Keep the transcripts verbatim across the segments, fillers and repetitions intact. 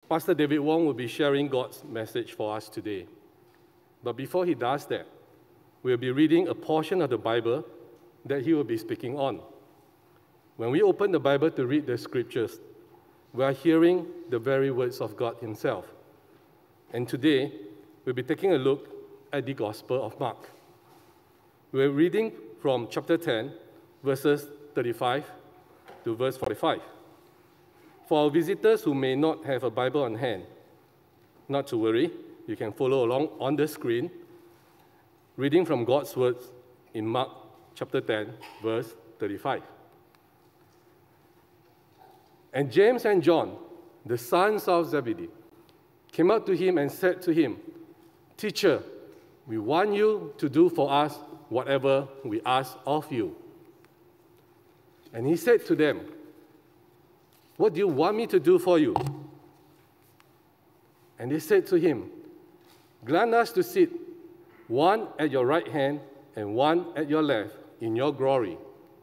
Pastor David Wong will be sharing God's message for us today. But before he does that, we'll be reading a portion of the Bible that he will be speaking on. When we open the Bible to read the scriptures, we are hearing the very words of God himself. And today, we'll be taking a look at the Gospel of Mark. We're reading from chapter ten, verses thirty-five to verse forty-five. For our visitors who may not have a Bible on hand, not to worry, you can follow along on the screen, reading from God's words in Mark chapter ten, verse thirty-five. And James and John, the sons of Zebedee, came up to him and said to him, "Teacher, we want you to do for us whatever we ask of you." And he said to them, "What do you want me to do for you?" And they said to him, "Grant us to sit, one at your right hand and one at your left, in your glory."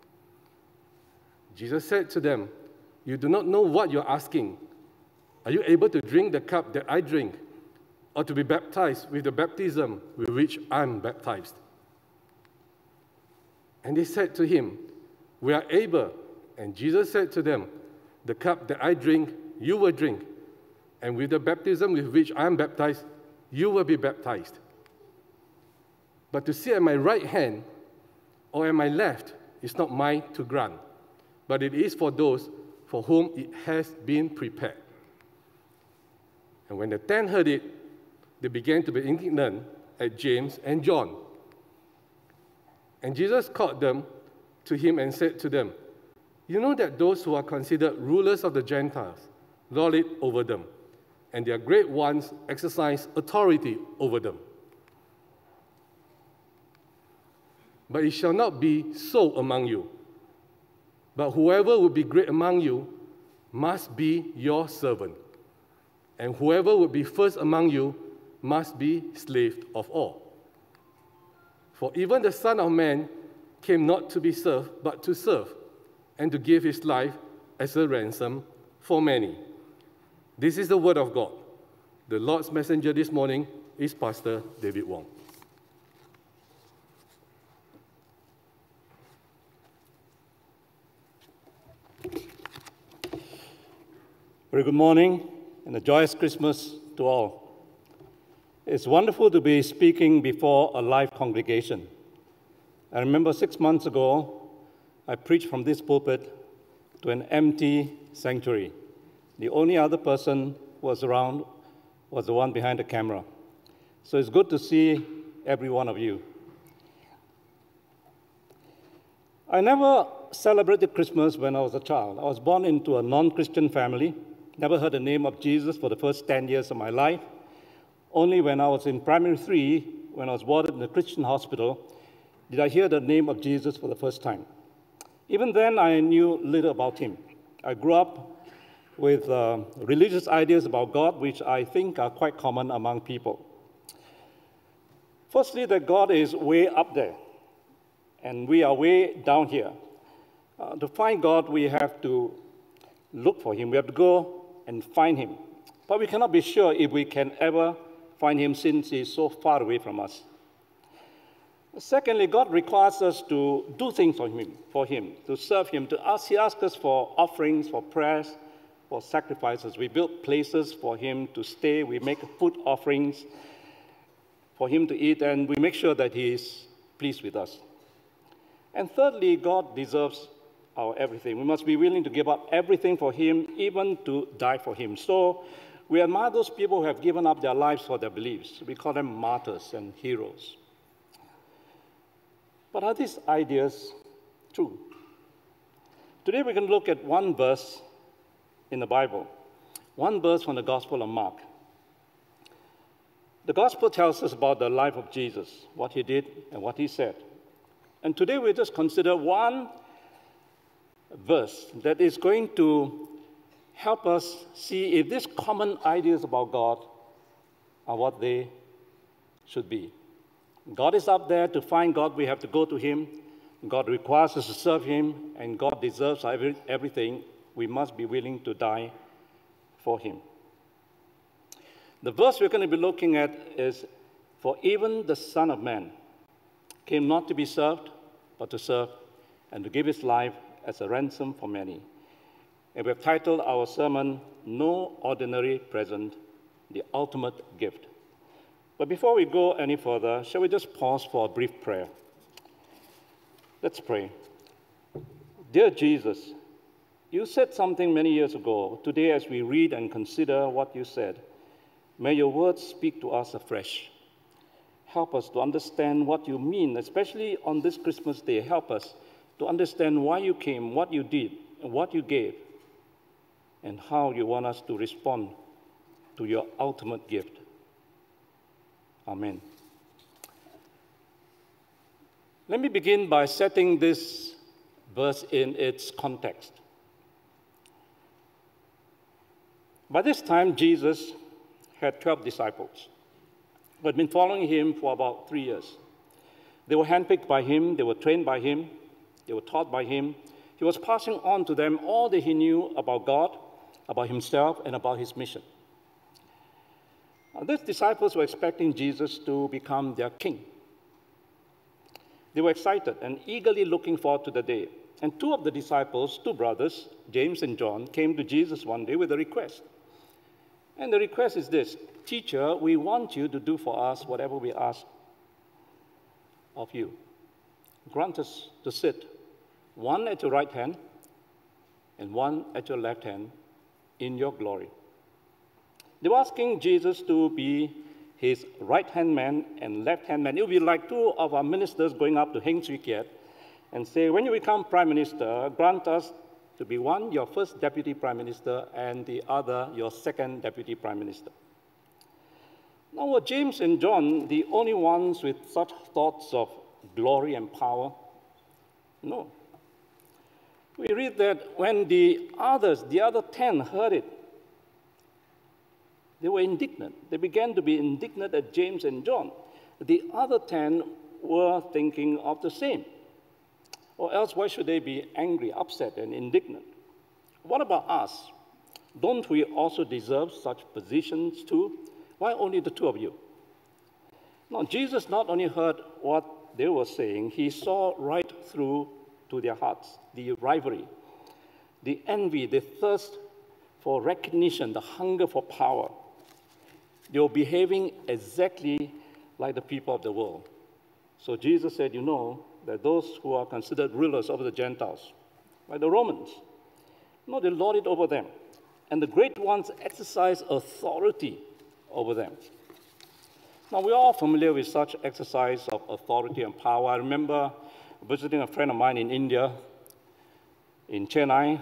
Jesus said to them, "You do not know what you're asking. Are you able to drink the cup that I drink, or to be baptized with the baptism with which I'm baptized?" And they said to him, "We are able." And Jesus said to them, "The cup that I drink, you will drink, and with the baptism with which I am baptized, you will be baptized. But to sit at my right hand or at my left is not mine to grant, but it is for those for whom it has been prepared." And when the ten heard it, they began to be indignant at James and John. And Jesus called them to him and said to them, "You know that those who are considered rulers of the Gentiles lord it over them, and their great ones exercise authority over them. But it shall not be so among you. But whoever would be great among you must be your servant, and whoever would be first among you must be slave of all. For even the Son of Man came not to be served, but to serve, and to give his life as a ransom for many." This is the word of God. The Lord's messenger this morning is Pastor David Wong. Very good morning and a joyous Christmas to all. It's wonderful to be speaking before a live congregation. I remember six months ago, I preached from this pulpit to an empty sanctuary. The only other person who was around was the one behind the camera. So it's good to see every one of you. I never celebrated Christmas when I was a child. I was born into a non-Christian family, never heard the name of Jesus for the first ten years of my life. Only when I was in primary three, when I was warded in a Christian hospital, did I hear the name of Jesus for the first time. Even then, I knew little about him. I grew up with uh, religious ideas about God, which I think are quite common among people. Firstly, that God is way up there, and we are way down here. Uh, to find God, we have to look for him. We have to go and find him. But we cannot be sure if we can ever find him since he is so far away from us. Secondly, God requires us to do things for him, for him, to serve him, to ask. He asks us for offerings, for prayers, for sacrifices. We build places for him to stay. We make food offerings for him to eat, and we make sure that he is pleased with us. And thirdly, God deserves our everything. We must be willing to give up everything for him, even to die for him. So we admire those people who have given up their lives for their beliefs. We call them martyrs and heroes. But are these ideas true? Today we're going to look at one verse in the Bible, one verse from the Gospel of Mark. The Gospel tells us about the life of Jesus, what he did and what he said. And today we'll just consider one verse that is going to help us see if these common ideas about God are what they should be. God is up there. To find God, we have to go to him. God requires us to serve him, and God deserves every, everything. We must be willing to die for him. The verse we're going to be looking at is, "For even the Son of Man came not to be served, but to serve, and to give his life as a ransom for many." And we've titled our sermon, "No Ordinary Present, the Ultimate Gift." But before we go any further, shall we just pause for a brief prayer? Let's pray. Dear Jesus, you said something many years ago. Today, as we read and consider what you said, may your words speak to us afresh. Help us to understand what you mean, especially on this Christmas day. Help us to understand why you came, what you did, and what you gave, and how you want us to respond to your ultimate gift. Amen. Let me begin by setting this verse in its context. By this time, Jesus had twelve disciples who had been following him for about three years. They were handpicked by him, they were trained by him, they were taught by him. He was passing on to them all that he knew about God, about himself, and about his mission. Now, these disciples were expecting Jesus to become their king. They were excited and eagerly looking forward to the day. And two of the disciples, two brothers, James and John, came to Jesus one day with a request. And the request is this: "Teacher, we want you to do for us whatever we ask of you. Grant us to sit, one at your right hand and one at your left hand, in your glory." They were asking Jesus to be his right-hand man and left-hand man. It would be like two of our ministers going up to Heng Swee Kiat and say, "When you become prime minister, grant us to be one, your first deputy prime minister, and the other, your second deputy prime minister." Now, were James and John the only ones with such thoughts of glory and power? No. We read that when the others, the other ten, heard it, they were indignant. They began to be indignant at James and John. The other ten were thinking of the same. Or else, why should they be angry, upset, and indignant? What about us? Don't we also deserve such positions too? Why only the two of you? Now, Jesus not only heard what they were saying, he saw right through to their hearts, the rivalry, the envy, the thirst for recognition, the hunger for power. They were behaving exactly like the people of the world. So Jesus said, you know, that those who are considered rulers over the Gentiles, like the Romans, no, they lord it over them. And the great ones exercise authority over them. Now, we're all familiar with such exercise of authority and power. I remember visiting a friend of mine in India, in Chennai.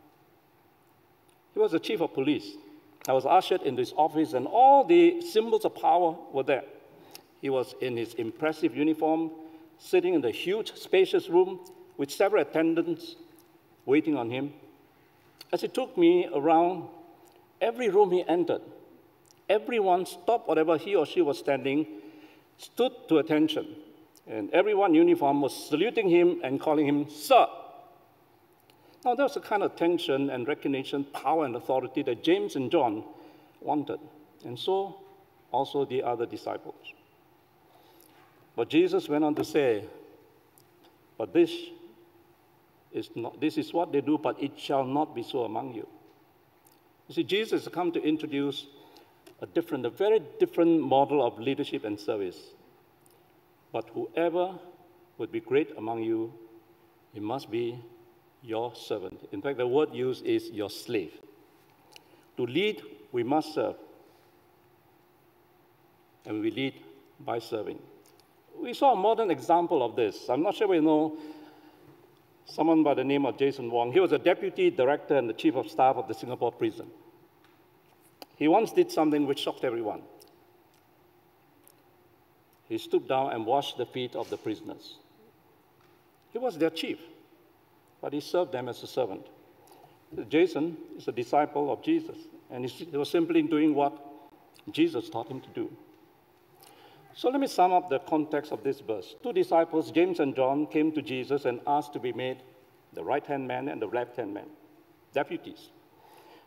He was the chief of police. I was ushered into his office, and all the symbols of power were there. He was in his impressive uniform, sitting in the huge, spacious room with several attendants waiting on him. As he took me around every room he entered, everyone stopped whatever he or she was standing, stood to attention, and everyone in uniform was saluting him and calling him sir. Now, there was a kind of tension and recognition, power and authority that James and John wanted, and so also the other disciples. But Jesus went on to say, but this is, not, this is what they do, but it shall not be so among you. You see, Jesus has come to introduce a different, a very different model of leadership and service. But whoever would be great among you, he must be your servant. In fact, the word used is your slave. To lead, we must serve. And we lead by serving. We saw a modern example of this. I'm not sure we know someone by the name of Jason Wong. He was a deputy director and the chief of staff of the Singapore prison. He once did something which shocked everyone. He stooped down and washed the feet of the prisoners. He was their chief, but he served them as a servant. Jason is a disciple of Jesus, and he was simply doing what Jesus taught him to do. So let me sum up the context of this verse. Two disciples, James and John, came to Jesus and asked to be made the right-hand man and the left-hand man, deputies.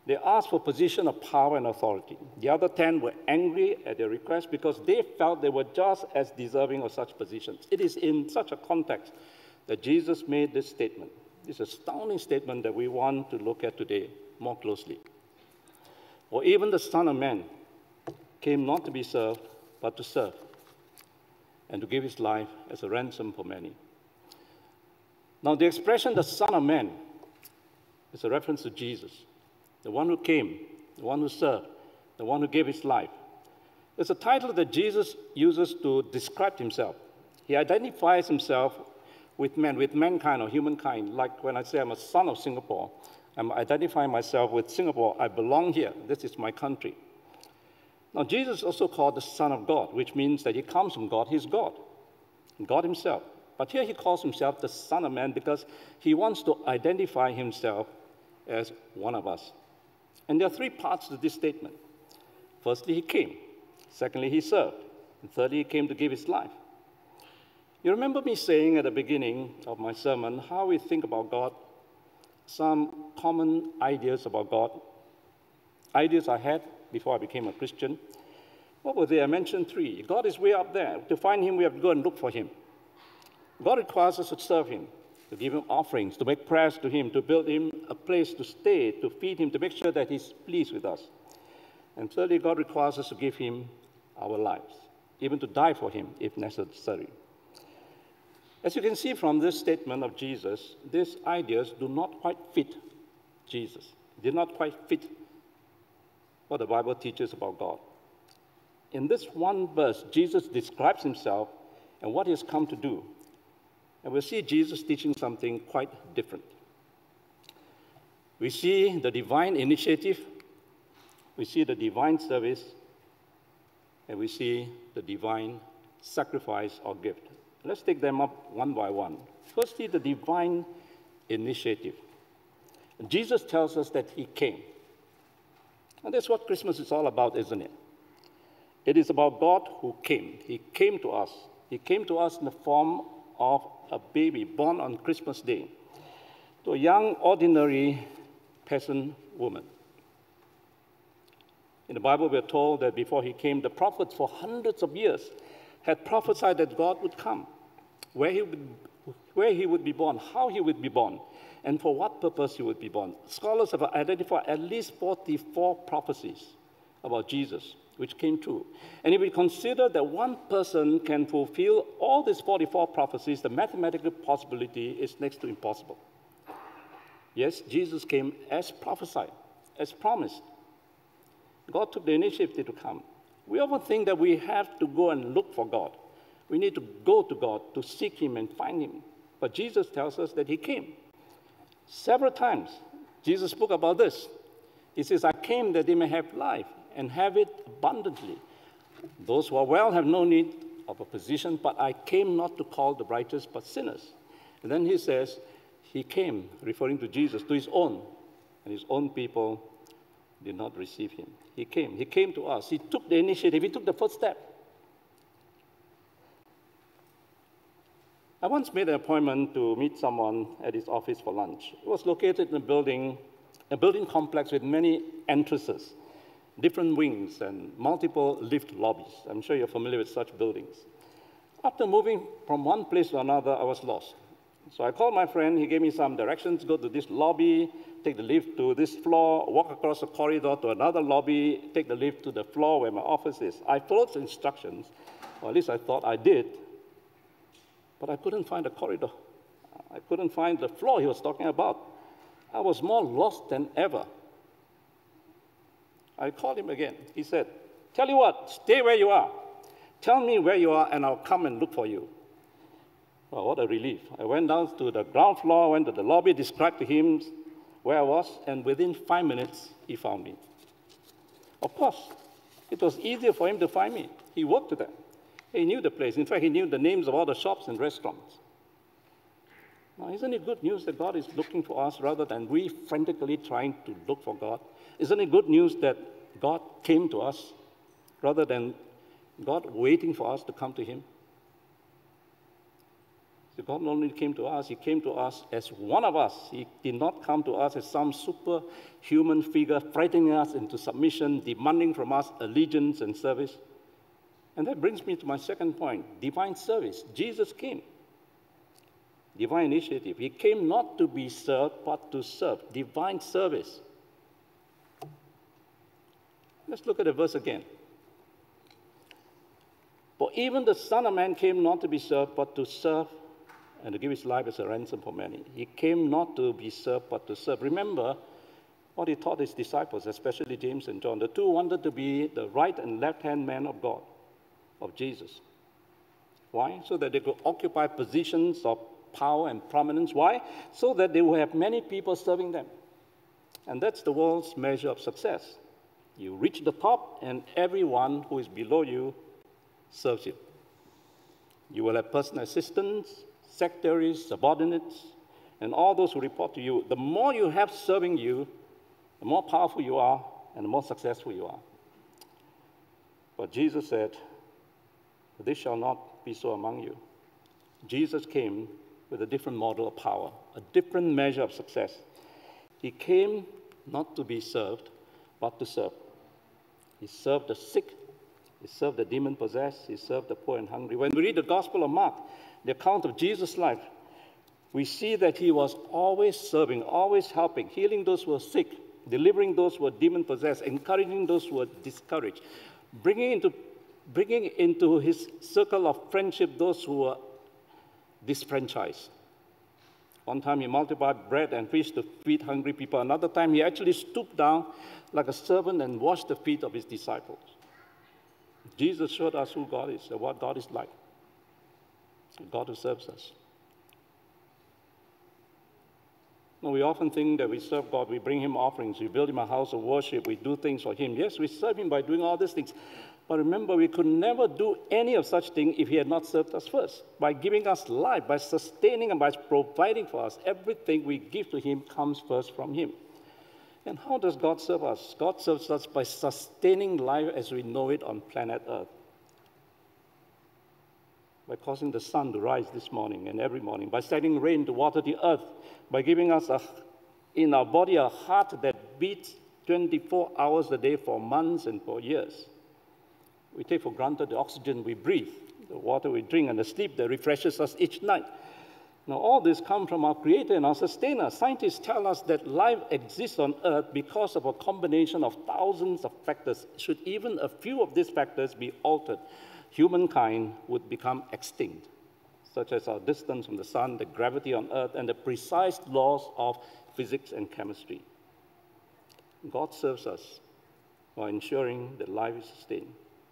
They asked for position of power and authority. The other ten were angry at their request because they felt they were just as deserving of such positions. It is in such a context that Jesus made this statement, this astounding statement that we want to look at today more closely. Or even the Son of Man came not to be served, but to serve, and to give his life as a ransom for many. Now, the expression, the Son of Man, is a reference to Jesus, the one who came, the one who served, the one who gave his life. It's a title that Jesus uses to describe himself. He identifies himself with men, with mankind or humankind. Like when I say I'm a son of Singapore, I'm identifying myself with Singapore. I belong here. This is my country. Now, Jesus is also called the Son of God, which means that he comes from God. He's God, God himself. But here he calls himself the Son of Man because he wants to identify himself as one of us. And there are three parts to this statement. Firstly, he came. Secondly, he served. And thirdly, he came to give his life. You remember me saying at the beginning of my sermon how we think about God, some common ideas about God, ideas I had before I became a Christian. What were they? I mentioned three. God is way up there. To find him, we have to go and look for him. God requires us to serve him, to give him offerings, to make prayers to him, to build him a place to stay, to feed him, to make sure that he's pleased with us. And thirdly, God requires us to give him our lives, even to die for him if necessary. As you can see from this statement of Jesus, these ideas do not quite fit Jesus. Did not quite fit what the Bible teaches about God. In this one verse, Jesus describes himself and what he has come to do. And we'll see Jesus teaching something quite different. We see the divine initiative, we see the divine service, and we see the divine sacrifice or gift. Let's take them up one by one. Firstly, the divine initiative. Jesus tells us that he came. And that's what Christmas is all about, isn't it? It is about God who came. He came to us. He came to us in the form of a baby born on Christmas Day to a young, ordinary peasant woman. In the Bible, we're told that before he came, the prophets for hundreds of years had prophesied that God would come, where he would, where he would be born, how he would be born, and for what purpose he would be born. Scholars have identified at least forty-four prophecies about Jesus, which came true. And if we consider that one person can fulfill all these forty-four prophecies, the mathematical possibility is next to impossible. Yes, Jesus came as prophesied, as promised. God took the initiative to come. We often think that we have to go and look for God. We need to go to God to seek him and find him. But Jesus tells us that he came. Several times, Jesus spoke about this. He says, I came that they may have life and have it abundantly. Those who are well have no need of a physician, but I came not to call the righteous, but sinners. And then he says, he came, referring to Jesus, to his own, and his own people did not receive him. He came. He came to us. He took the initiative. He took the first step. I once made an appointment to meet someone at his office for lunch. It was located in a building, a building complex with many entrances, different wings, and multiple lift lobbies. I'm sure you're familiar with such buildings. After moving from one place to another, I was lost. So I called my friend. He gave me some directions. Go to this lobby, take the lift to this floor, walk across the corridor to another lobby, take the lift to the floor where my office is. I followed the instructions, or at least I thought I did, but I couldn't find the corridor. I couldn't find the floor he was talking about. I was more lost than ever. I called him again. He said, tell you what, stay where you are. Tell me where you are, and I'll come and look for you. Well, what a relief. I went down to the ground floor, went to the lobby, described to him where I was, and within five minutes, he found me. Of course, it was easier for him to find me. He worked there. He knew the place. In fact, he knew the names of all the shops and restaurants. Now, isn't it good news that God is looking for us rather than we frantically trying to look for God? Isn't it good news that God came to us rather than God waiting for us to come to him? So God not only came to us, he came to us as one of us. He did not come to us as some superhuman figure frightening us into submission, demanding from us allegiance and service. And that brings me to my second point, divine service. Jesus came. Divine initiative. He came not to be served, but to serve. Divine service. Let's look at the verse again. For even the Son of Man came not to be served, but to serve and to give his life as a ransom for many. He came not to be served, but to serve. Remember what he taught his disciples, especially James and John. The two wanted to be the right and left-hand man of God, of Jesus. Why? So that they could occupy positions of power and prominence. Why? So that they will have many people serving them. And that's the world's measure of success. You reach the top, and everyone who is below you serves you. You will have personal assistants, secretaries, subordinates, and all those who report to you. The more you have serving you, the more powerful you are, and the more successful you are. But Jesus said, this shall not be so among you. Jesus came with a different model of power, a different measure of success. He came not to be served, but to serve. He served the sick, he served the demon-possessed, he served the poor and hungry. When we read the Gospel of Mark, the account of Jesus' life, we see that he was always serving, always helping, healing those who were sick, delivering those who were demon-possessed, encouraging those who were discouraged, bringing into, bringing into his circle of friendship those who were disfranchised. One time he multiplied bread and fish to feed hungry people. Another time he actually stooped down like a servant and washed the feet of his disciples. Jesus showed us who God is and what God is like. A God who serves us. Now, we often think that we serve God, we bring him offerings, we build him a house of worship, we do things for him. Yes, we serve him by doing all these things. But remember, we could never do any of such things if he had not served us first. By giving us life, by sustaining and by providing for us, everything we give to him comes first from him. And how does God serve us? God serves us by sustaining life as we know it on planet Earth. By causing the sun to rise this morning and every morning, by sending rain to water the earth, by giving us a, in our body a heart that beats twenty-four hours a day for months and for years. We take for granted the oxygen we breathe, the water we drink, and the sleep that refreshes us each night. Now, all this comes from our Creator and our Sustainer. Scientists tell us that life exists on Earth because of a combination of thousands of factors. Should even a few of these factors be altered, humankind would become extinct, such as our distance from the sun, the gravity on Earth, and the precise laws of physics and chemistry. God serves us by ensuring that life is sustained.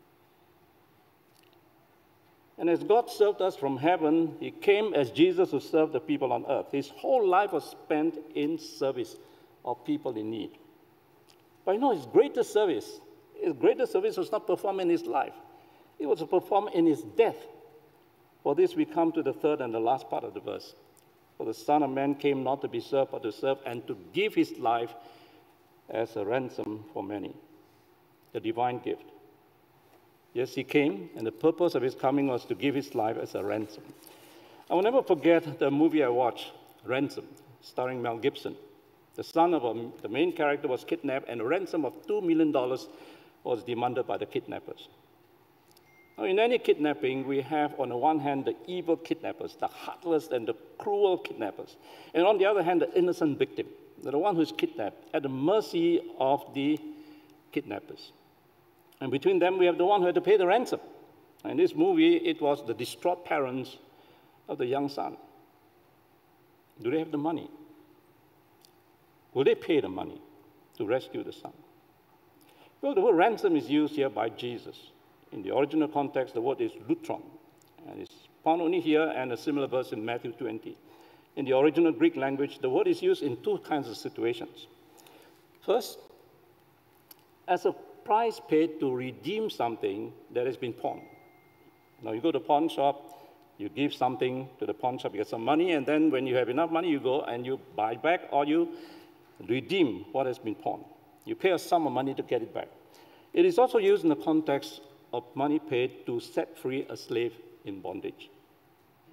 And as God served us from heaven, he came as Jesus who served the people on earth. His whole life was spent in service of people in need. But you know, his greatest service, his greatest service was not performed in his life. It was performed in his death. For this we come to the third and the last part of the verse. For the Son of Man came not to be served, but to serve and to give his life as a ransom for many. The divine gift. Yes, he came, and the purpose of his coming was to give his life as a ransom. I will never forget the movie I watched, Ransom, starring Mel Gibson. The son of a, the main character was kidnapped, and a ransom of two million dollars was demanded by the kidnappers. Now, in any kidnapping, we have, on the one hand, the evil kidnappers, the heartless and the cruel kidnappers. And on the other hand, the innocent victim, the one who's kidnapped, at the mercy of the kidnappers. And between them, we have the one who had to pay the ransom. In this movie, it was the distraught parents of the young son. Do they have the money? Will they pay the money to rescue the son? Well, the word ransom is used here by Jesus. In the original context, the word is lutron, and it's found only here and a similar verse in Matthew twenty. In the original Greek language, the word is used in two kinds of situations. First, as a price paid to redeem something that has been pawned. Now, you go to a pawn shop, you give something to the pawn shop, you get some money, and then when you have enough money, you go and you buy back or you redeem what has been pawned. You pay a sum of money to get it back. It is also used in the context of money paid to set free a slave in bondage.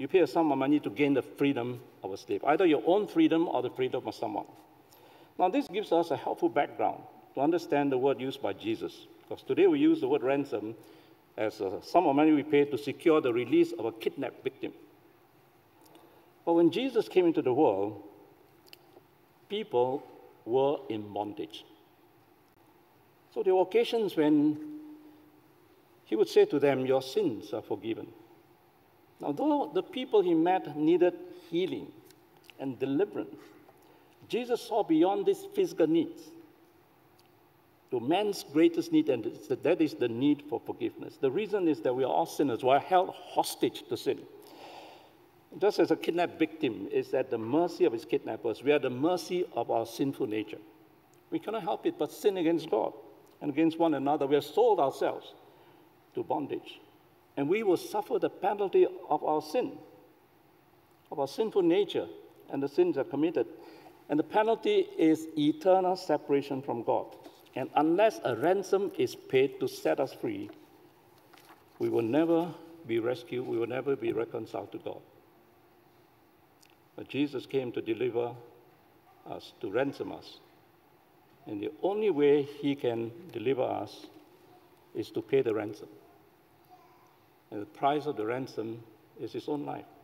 You pay a sum of money to gain the freedom of a slave, either your own freedom or the freedom of someone. Now, this gives us a helpful background to understand the word used by Jesus, because today we use the word ransom as a sum of money we pay to secure the release of a kidnapped victim. But when Jesus came into the world, people were in bondage. So there were occasions when he would say to them, your sins are forgiven. Now, though the people he met needed healing and deliverance, Jesus saw beyond these physical needs to man's greatest need, and that is the need for forgiveness. The reason is that we are all sinners. We are held hostage to sin. Just as a kidnapped victim is at the mercy of his kidnappers, we are at the mercy of our sinful nature. We cannot help it but sin against God and against one another. We have sold ourselves to bondage. And we will suffer the penalty of our sin, of our sinful nature, and the sins are committed. And the penalty is eternal separation from God. And unless a ransom is paid to set us free, we will never be rescued, we will never be reconciled to God. But Jesus came to deliver us, to ransom us. And the only way he can deliver us is to pay the ransom. And the price of the ransom is his own life.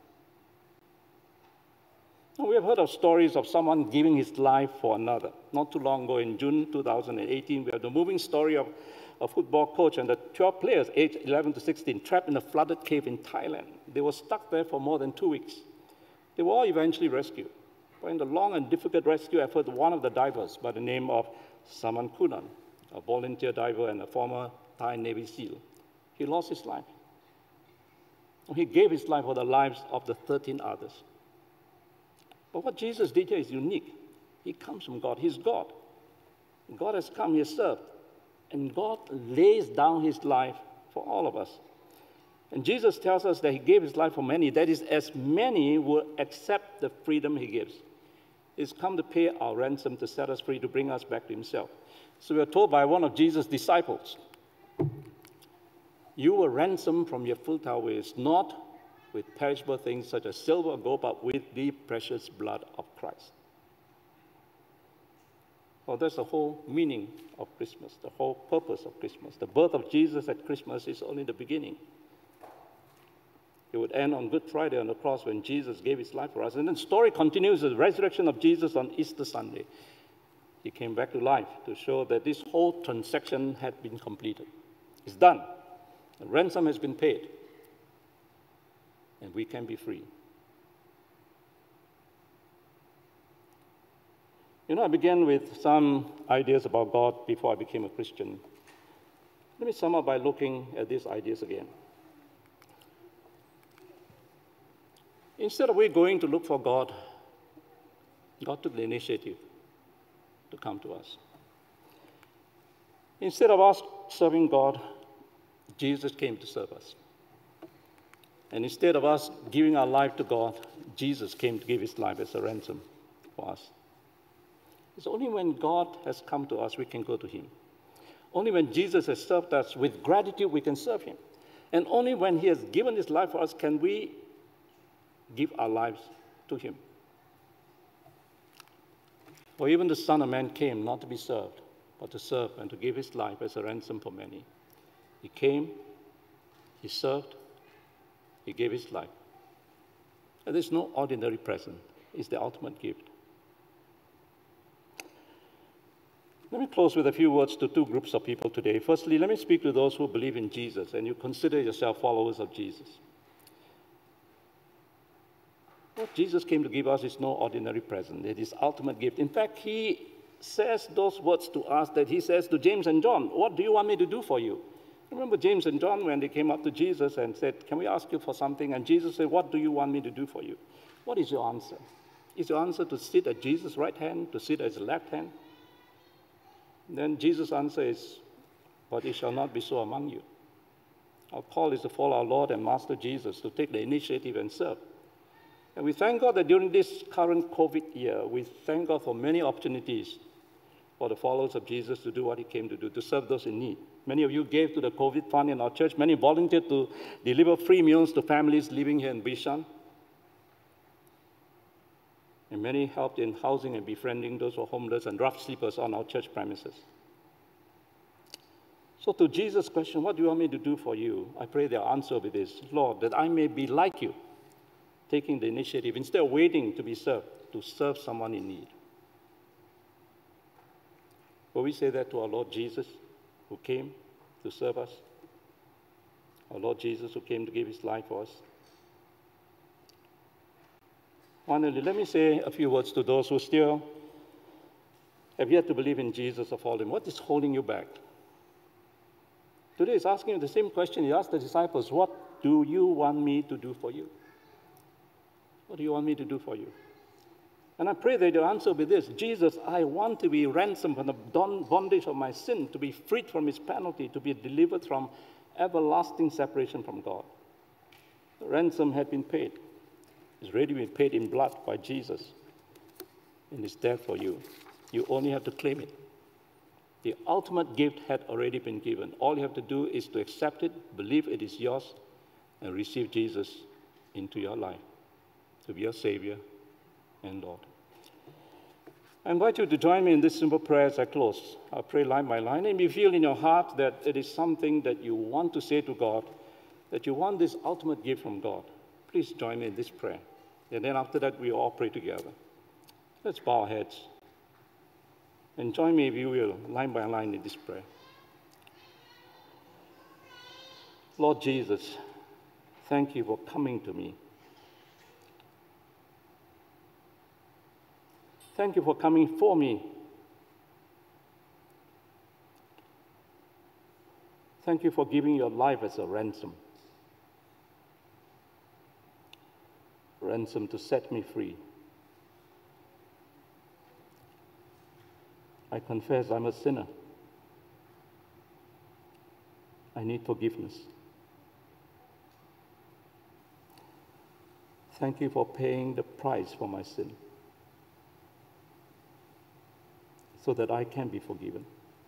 Now, we have heard of stories of someone giving his life for another. Not too long ago, in June two thousand eighteen, we have the moving story of a football coach and the twelve players, aged eleven to sixteen, trapped in a flooded cave in Thailand. They were stuck there for more than two weeks. They were all eventually rescued. But in the long and difficult rescue effort, one of the divers, by the name of Saman Kunan, a volunteer diver and a former Thai Navy SEAL, he lost his life. He gave his life for the lives of the thirteen others. But what Jesus did here is unique. He comes from God. He's God. God has come, he has served. And God lays down his life for all of us. And Jesus tells us that he gave his life for many. That is, as many will accept the freedom he gives. He's come to pay our ransom, to set us free, to bring us back to himself. So we are told by one of Jesus' disciples, you were ransomed from your futile ways, not with perishable things such as silver or gold, but with the precious blood of Christ. Well, that's the whole meaning of Christmas, the whole purpose of Christmas. The birth of Jesus at Christmas is only the beginning. It would end on Good Friday on the cross when Jesus gave his life for us. And then the story continues with the resurrection of Jesus on Easter Sunday. He came back to life to show that this whole transaction had been completed. It's done. The ransom has been paid. And we can be free. You know, I began with some ideas about God before I became a Christian. Let me sum up by looking at these ideas again. Instead of we going to look for God, God took the initiative to come to us. Instead of us serving God, Jesus came to serve us. And instead of us giving our life to God, Jesus came to give his life as a ransom for us. It's only when God has come to us we can go to him. Only when Jesus has served us with gratitude we can serve him. And only when he has given his life for us can we give our lives to him. For even the Son of Man came not to be served, but to serve and to give his life as a ransom for many. He came, he served, he gave his life. And there's no ordinary present. It's the ultimate gift. Let me close with a few words to two groups of people today. Firstly, let me speak to those who believe in Jesus and you consider yourself followers of Jesus. What Jesus came to give us is no ordinary present. It is ultimate gift. In fact, he says those words to us that he says to James and John, what do you want me to do for you? Remember James and John when they came up to Jesus and said, can we ask you for something? And Jesus said, what do you want me to do for you? What is your answer? Is your answer to sit at Jesus' right hand, to sit at his left hand? Then Jesus' answer is, but it shall not be so among you. Our call is to follow our Lord and Master Jesus, to take the initiative and serve. And we thank God that during this current COVID year, we thank God for many opportunities for the followers of Jesus to do what he came to do, to serve those in need. Many of you gave to the COVID fund in our church. Many volunteered to deliver free meals to families living here in Bishan. And many helped in housing and befriending those who are homeless and rough sleepers on our church premises. So to Jesus' question, what do you want me to do for you? I pray their answer will be this: Lord, that I may be like you, taking the initiative, instead of waiting to be served, to serve someone in need. Will we say that to our Lord Jesus, who came to serve us? Our Lord Jesus, who came to give his life for us? Finally, let me say a few words to those who still have yet to believe in Jesus or follow him. What is holding you back? Today is asking you the same question he asked the disciples: what do you want me to do for you? What do you want me to do for you? And I pray that your answer will be this: Jesus, I want to be ransomed from the bondage of my sin, to be freed from its penalty, to be delivered from everlasting separation from God. The ransom had been paid. It's already been paid in blood by Jesus in his death for you. You only have to claim it. The ultimate gift had already been given. All you have to do is to accept it, believe it is yours, and receive Jesus into your life to be your Savior and Lord. I invite you to join me in this simple prayer as I close. I'll pray line by line. And if you feel in your heart that it is something that you want to say to God, that you want this ultimate gift from God, please join me in this prayer. And then after that, we all pray together. Let's bow our heads. And join me, if you will, line by line in this prayer. Lord Jesus, thank you for coming to me. Thank you for coming for me. Thank you for giving your life as a ransom. Ransom to set me free. I confess I'm a sinner. I need forgiveness. Thank you for paying the price for my sin, so that I can be forgiven.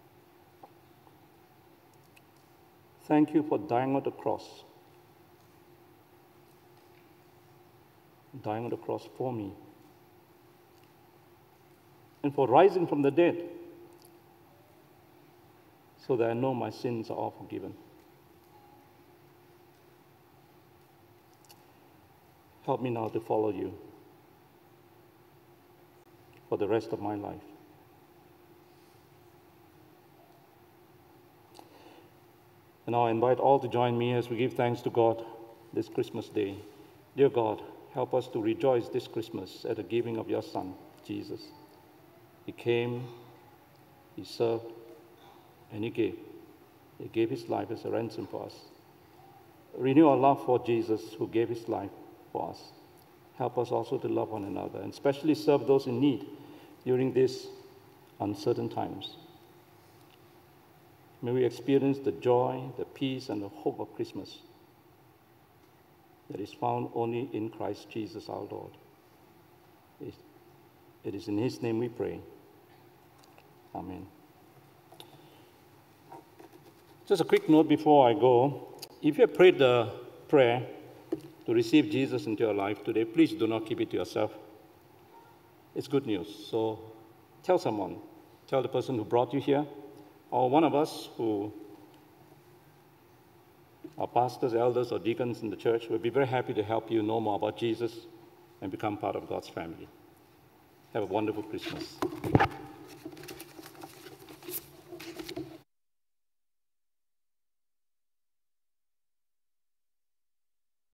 Thank you for dying on the cross, dying on the cross for me, and for rising from the dead, so that I know my sins are all forgiven. Help me now to follow you for the rest of my life. And now I invite all to join me as we give thanks to God this Christmas day. Dear God, help us to rejoice this Christmas at the giving of your Son, Jesus. He came, he served, and he gave. He gave his life as a ransom for us. Renew our love for Jesus, who gave his life for us. Help us also to love one another, and especially serve those in need during these uncertain times. May we experience the joy, the peace, and the hope of Christmas that is found only in Christ Jesus our Lord. It is in his name we pray. Amen. Just a quick note before I go. If you have prayed the prayer to receive Jesus into your life today, please do not keep it to yourself. It's good news. So tell someone. Tell the person who brought you here, or one of us who are pastors, elders, or deacons in the church. We'll be very happy to help you know more about Jesus and become part of God's family. Have a wonderful Christmas.